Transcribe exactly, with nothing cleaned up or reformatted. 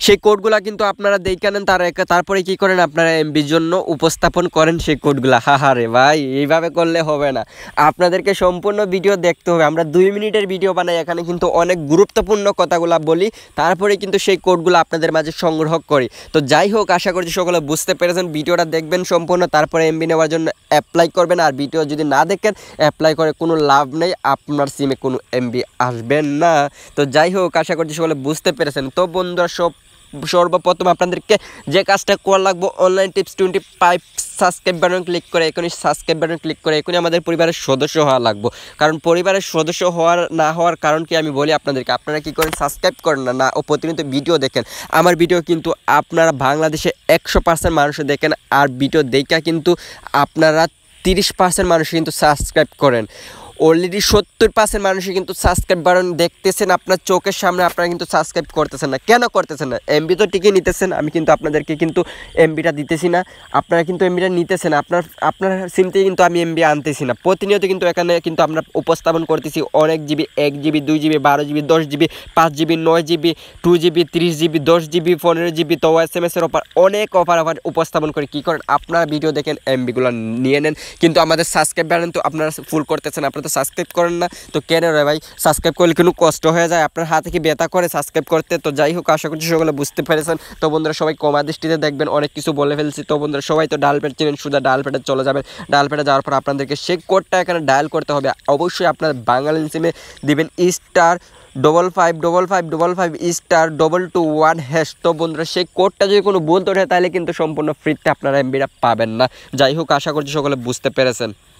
সেই কোডগুলো কিন্তু আপনারা দেখে নেন, তার তারপরে কি করেন আপনারা এমবির জন্য উপস্থাপন করেন সেই কোডগুলো। হা হা রে ভাই, এইভাবে করলে হবে না, আপনাদেরকে সম্পূর্ণ ভিডিও দেখতে হবে। আমরা দুই মিনিটের ভিডিও বানাই, এখানে কিন্তু অনেক গুরুত্বপূর্ণ কথাগুলো বলি, তারপরে কিন্তু সেই কোডগুলো আপনাদের মাঝে সংগ্রহ করি। তো যাই হোক, আশা করছি সকলে বুঝতে পেরেছেন, ভিডিওটা দেখবেন সম্পূর্ণ, তারপরে এমবি নেওয়ার জন্য অ্যাপ্লাই করবেন। আর ভিডিও যদি না দেখেন, অ্যাপ্লাই করে কোনো লাভ নেই, আপনার সিমে কোনো এমবি আসবেন না। তো যাই হোক, আশা করছি সকলে বুঝতে পেরেছেন। তো বন্ধুরা, সব সর্বপ্রথম আপনাদেরকে যে কাজটা করা লাগবে, online tips twenty five subscribe button click করে এখনই সাবস্ক্রাইব বাটন ক্লিক করে এখনই আমাদের পরিবারের সদস্য হওয়া লাগবে। কারণ পরিবারের সদস্য হওয়ার না হওয়ার কারণ কি আমি বলি আপনাদেরকে, আপনারা কি করেন, সাবস্ক্রাইব করেন না না ও প্রতিনিয়ত ভিডিও দেখেন। আমার ভিডিও কিন্তু আপনারা বাংলাদেশে একশো পার্সেন্ট মানুষ দেখেন, আর ভিডিও দেখা কিন্তু আপনারা তিরিশ পার্সেন্ট মানুষ কিন্তু সাবস্ক্রাইব করেন। অলরেডি সত্তর পার্সেন্ট মানুষই কিন্তু সাবস্ক্রাইব বাটন দেখতেছেন আপনার চোখের সামনে, আপনারা কিন্তু সাবস্ক্রাইব করতেছেন না। কেন করতেছেন না? এমবি তো টিকে নিতেছেন, আমি কিন্তু আপনাদেরকে কিন্তু এমবিটা দিতেছি না, আপনারা কিন্তু এমবিটা নিতেছেন, আপনার আপনার সিম থেকে কিন্তু আমি এমবি আনতেছি না। প্রতিনিয়ত কিন্তু এখানে কিন্তু আমরা উপস্থাপন করতেছি অনেক জিবি, এক জিবি, দুই জিবি, বারো জিবি, দশ জিবি, পাঁচ জিবি, নয় জিবি, টু জিবি, তিরিশ জিবি, দশ জিবি, পনেরো জিবি, তো এস এম এসের অফার, অনেক অফার অফার উপস্থাপন করে কী করেন আপনারা ভিডিও দেখেন, এমবিগুলো নিয়ে নেন, কিন্তু আমাদের সাবস্ক্রাইব বাটন তো আপনারা ফুল করতেছেন, আপনারা তো সাবস্ক্রাইব করেন না। তো কেন রে ভাই, সাবস্ক্রাইব করলে কিন্তু কষ্ট হয়ে যায়, আপনার হাতে কি ব্যথা করে সাবস্ক্রাইব করতে। তো যাই হোক, আশা করছি সকলে বুঝতে পেরেছেন। তো বন্ধুরা, সবাই কমা দৃষ্টিতে দেখবেন, অনেক কিছু বলে ফেলছি। তো বন্ধুরা, সবাই তো ডায়াল প্যাড চিনেন, সুদা ডায়াল প্যাডে চলে যাবেন। ডায়াল প্যাডে যাওয়ার পর আপনাদেরকে সেই কোডটা এখানে ডায়াল করতে হবে। অবশ্যই আপনার বাংলালিংক সিমে দিবেন star double five double five double five star double two one hash. তো বন্ধুরা, সেই কোডটা যদি কোনো ভুল ওঠে তাহলে কিন্তু সম্পূর্ণ ফ্রিতে আপনারা এমবিটা পাবেন না। যাই হোক, আশা করছি সকলে বুঝতে পেরেছেন।